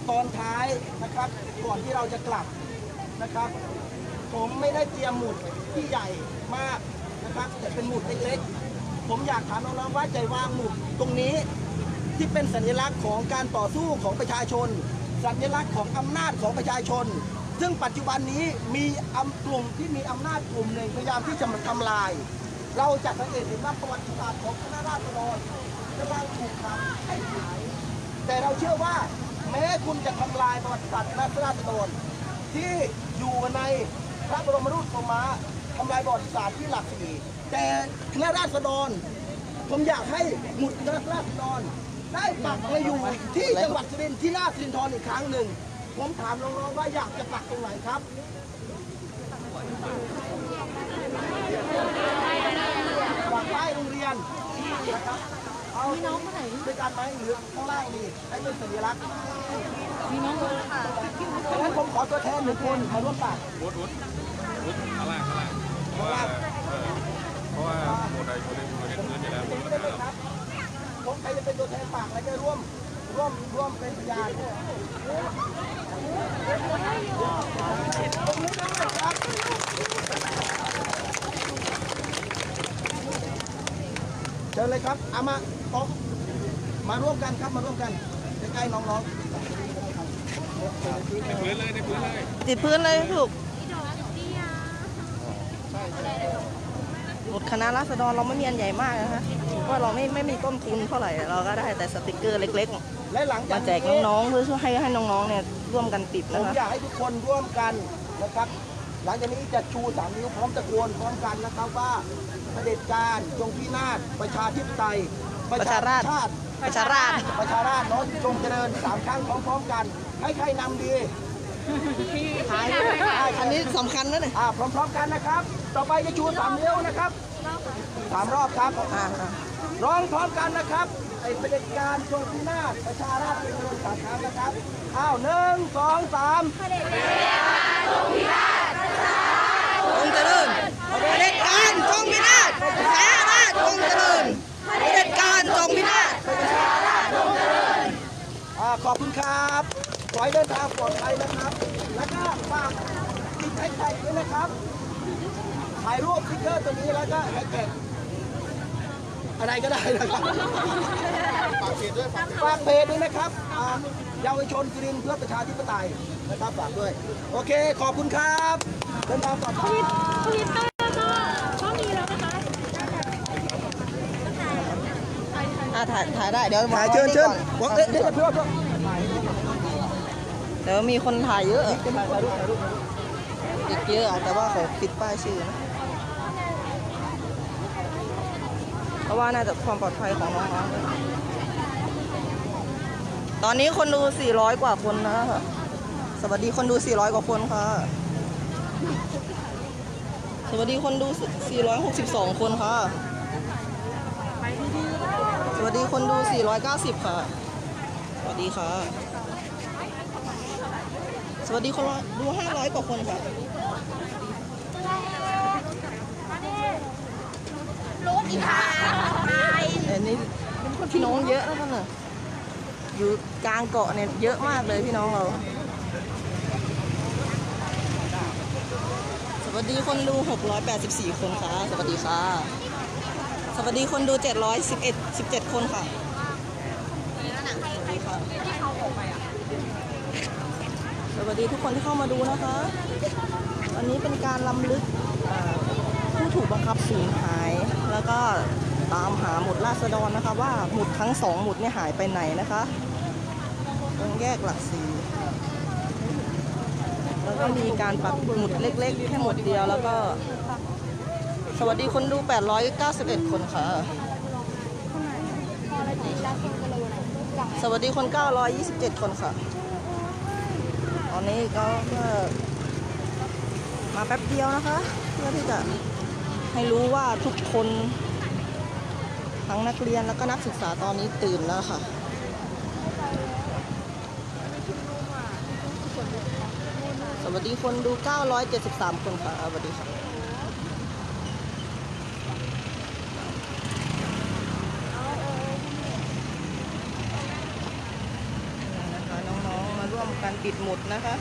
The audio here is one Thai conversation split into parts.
ตอนท้ายนะครับก่อนที่เราจะกลับนะครับผมไม่ได้เตรียมหมุดที่ใหญ่มากนะครับแต่เป็นหมุดเล็กๆผมอยากถามน้องๆว่าใจวางหมุดตรงนี้ที่เป็นสัญลักษณ์ของการต่อสู้ของประชาชนสัญลักษณ์ของอำนาจของประชาชนซึ่งปัจจุบันนี้มีกลุ่มที่มีอำนาจกลุ่มหนึ่งพยายามที่จะมาทำลายเราจะสังเกตเห็นว่าประวัติศาสตร์ของคณะราษฎรกำลังถูกทำให้หายแต่เราเชื่อว่าแม้คุณจะทำลายประวัติศาสตร์คณะราษฎรที่อยู่ในพระบรมรูปทรงม้าทำลายประวัติศาสตร์ที่หลักสี่แต่คณะราษฎรผมอยากให้หมุดคณะราษฎรได้ปักมาอยู่ที่จังหวัดสุรินทร์ที่หน้าสิรินธรอีกครั้งหนึ่งผมถามน้องๆว่าอยากจะปักตรงไหนครับปักป้ายโรงเรียนนะครับเอาพี่น้องคนไหนด้วยกันไหมหรือข้างล่างนี่ให้เป็นสัญลักษณ์มีน้องคนค่ะดังนั้นผมขอตัวแทนหนึ่งคนมาร่วมปักวุฒิข้างล่างเพราะว่าโมเดลอยู่ในพื้นอยู่แล้วผมใครจะเป็นตัวแทนปักและจะร่วมเป็นพยานเชิญเลยครับเอามาต้องมาร่วมกันครับมาร่วมกันใกล้ๆน้องๆในพื้นเลยติดพื้นเลยถูกหมุดคณะราษฎรเราไม่มีอันใหญ่มากนะคะเพราะเราไม่มีต้นทุนเท่าไหร่เราก็ได้แต่สติกเกอร์เล็กๆและหลังจากมาแจกน้องๆเพื่อให้น้องๆเนี่ยร่วมกันติดนะคะผมอยากให้ทุกคนร่วมกันนะครับหลังจากนี้จะชู3 นิ้วพร้อมตะโกนพร้อมกันนะครับว่าเผด็จการจงพินาศประชาธิปไตยประชาราษฎร์น้องจงเจริญ3 ครั้งพร้อมๆกันให้ใครนำดีอันนี้สำคัญนะเนี่ยพร้อมๆกันนะครับต่อไปจะชู3 นิ้วนะครับ3 รอบครับร้องพร้อมกันนะครับไอ้เผด็จการจงพินาศประชาราษฎร์จงเจริญ3 ครั้งนะครับ1 2 3เผด็จการจงพินาศประชาราษฎร์จงเจริญเผด็จการจงพินาศประชาราษฎร์จงเจริญเผด็จการจงพินาศประชาราษฎร์จงเจริญขอบคุณครับขอให้เดินทางปลอดภัยนะครับแล้วก็ฝากติดแฮชแท็กด้วยนะครับถ่ายรูปสติ๊กเกอร์ตัวนี้แล้วก็แฮชแท็กอะไรก็ได้นะครับฝากเพจด้วยนะครับเยาวชนสุรินทร์เพื่อประชาธิปไตยนะครับฝากด้วยโอเคขอบคุณครับเดินทางปลอดภัยทวิตเตอร์ก็มีแล้วนะคะถ่ายได้เดี๋ยวถ่ายเชิญเดี๋ยวมีคนถ่ายเยอะอีกเยอะแต่ว่าเขาปิดป้ายชื่อนะเพราะว่าน่าจะความปลอดภัยของน้องๆตอนนี้คนดู400 กว่าคนนะคะสวัสดีคนดู400 กว่าคนค่ะสวัสดีคนดู462 คนค่ะสวัสดีคนดู490ค่ะสวัสดีค่ะสวัสดีคนดู500 กว่าคนค่ะรถอีกค่ะอันนี้พี่น้องเยอะแล้วกันเลยอยู่กลางเกาะเนี่ยเยอะมากเลยพี่น้องเราสวัสดีคนดู684 คนค่ะสวัสดีค่ะสวัสดีคนดู717 คนค่ะสวัสดีทุกคนที่เข้ามาดูนะคะวันนี้เป็นการรำลึกผู้ถูกบังคับสูญหายแล้วก็ตามหาหมุดราษฎรนะคะว่าหมุดทั้ง2 หมุดเนี่ยหายไปไหนนะคะตรงแยกหลักสี่แล้วก็มีการปักหมุดเล็กๆแค่หมุดเดียวแล้วก็สวัสดีคนดู891 คนค่ะสวัสดีคน927 คนค่ะตอนนี้ก็มาแป๊บเดียวนะคะเพื่อที่จะให้รู้ว่าทุกคนทั้งนักเรียนแล้วก็นักศึกษาตอนนี้ตื่นแล้วค่ะสวัสดีคนดู973 คนค่ะสวัสดีค่ะน้องๆมาร่วมการติดหมุดนะคะ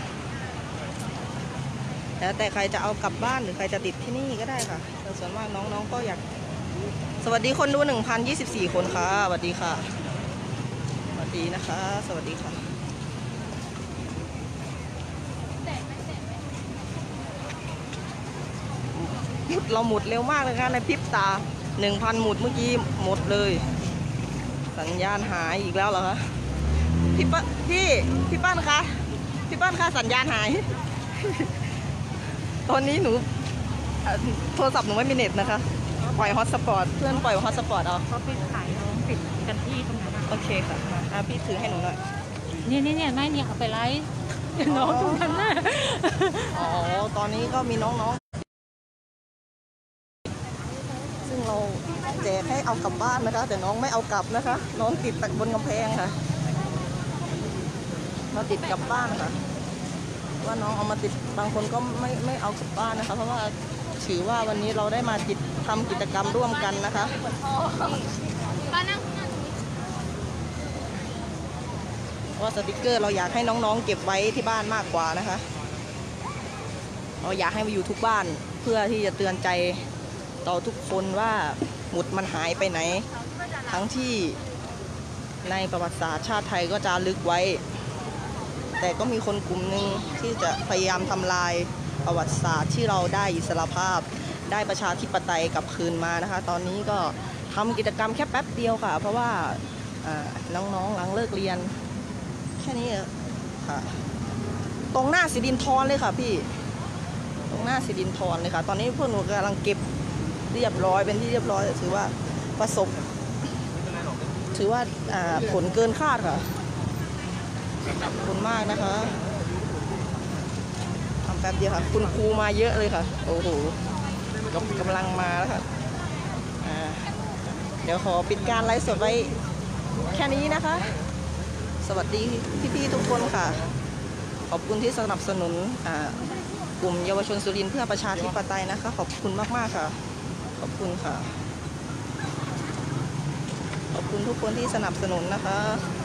แล้วแต่ใครจะเอากลับบ้านหรือใครจะติดที่นี่ก็ได้ค่ะแต่ส่วนมากน้องๆก็อยากสวัสดีคนดู 1,024 คนค่ะสวัสดีค่ะสวัสดีนะคะสวัสดีค่ะหมุดเราหมุดเร็วมากเลยค่ะในพริบตา 1,000 หมุดเมื่อกี้หมดเลยสัญญาณหายอีกแล้วเหรอคะพี่ป้านคะพี่ป้านคะสัญญาณหาย ตอนนี้หนูโทรศัพท์หนูไม่มีเน็ตนะคะปล่อยฮอตสปอร์ตเพื่อนปล่อยฮอตสปอร์ตเอาเขาไปขายน้องติดกันที่ตรงนั้นโอเคค่ะมาพี่ถือให้หนูหน่อยเนี่ยไม่เนี่ยเอาไปไลฟ์น้องตรงนั้นน่ะอ๋อตอนนี้ก็มีน้องๆซึ่งเราแจกให้เอากลับบ้านนะคะแต่น้องไม่เอากลับนะคะน้องติดบนกำแพงค่ะเราติดกลับบ้านค่ะว่าน้องเอามาติดบางคนก็ไม่เอากลับบ้านนะคะเพราะว่าถือว่าวันนี้เราได้มาทำกิจกรรมร่วมกันนะคะว่าสติกเกอร์เราอยากให้น้องๆเก็บไว้ที่บ้านมากกว่านะคะเราอยากให้มาอยู่ทุกบ้านเพื่อที่จะเตือนใจต่อทุกคนว่าหมุดมันหายไปไหนทั้งที่ในประวัติศาสตร์ชาติไทยก็จะลึกไว้แต่ก็มีคนกลุ่มหนึ่งที่จะพยายามทำลายประวัติศาสตร์ที่เราได้อิสรภาพได้ประชาธิปไตยกลับคืนมานะคะตอนนี้ก็ทำกิจกรรมแค่แป๊บเดียวค่ะเพราะว่าน้องๆหลังเลิกเรียนแค่นี้ค่ะตรงหน้าสิรินธรเลยค่ะพี่ตรงหน้าสิรินธรเลยค่ะตอนนี้พวกหนูกำลังเก็บเรียบร้อยเป็นที่เรียบร้อยถือว่าประสบถือว่าผลเกินคาดค่ะขอบคุณมากนะคะทำแป๊บเดียวค่ะคุณครูมาเยอะเลยค่ะโอ้โหกำลังมาแล้วค่ะเดี๋ยวขอปิดการไลฟ์สดไว้แค่นี้นะคะสวัสดีพี่ๆทุกคนค่ะขอบคุณที่สนับสนุนกลุ่มเยาวชนสุรินทร์เพื่อประชาธิปไตยนะคะขอบคุณมากๆค่ะขอบคุณค่ะขอบคุณทุกคนที่สนับสนุนนะคะ